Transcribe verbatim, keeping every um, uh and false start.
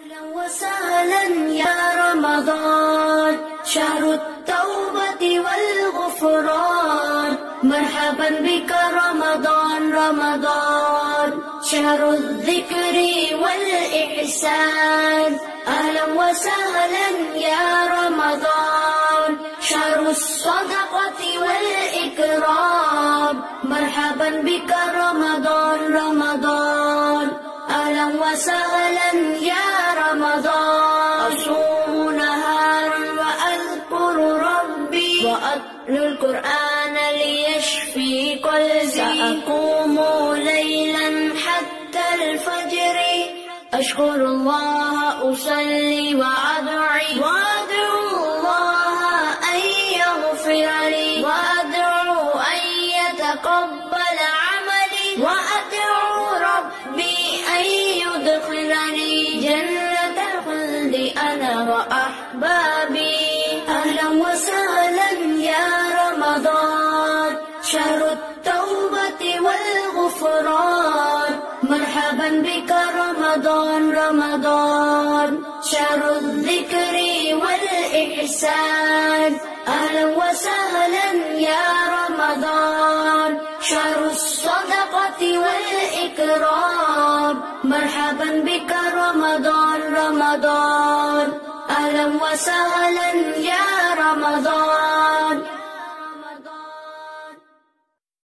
أهلا وسهلا يا رمضان شهر التوبة والغفران مرحبا بك رمضان رمضان شهر الذكر والإحسان أهلا وسهلا يا رمضان شهر الصدقة والإكرام مرحبا بك رمضان رمضان أهلا وسهلا يا رمضان أصوم نهارا وأذكر ربي وأتلو القرآن ليشفي قلبي سأقوم ليلا حتى الفجر أشكر الله أصلي وأدعي وأدعو الله أن يغفر لي وأدعو أن يتقبل عملي وأدعو ربي أن يدخلني جنة الخلد أنا وأحبابي أهلا وسهلا يا رمضان شهر التوبة والغفران مرحبا بك رمضان رمضان شهر الذكر والإحسان أهلا وسهلا يا رمضان شهر الصدقة والإكرام مرحبا بك رمضان رمضان أهلا وسهلا يا رمضان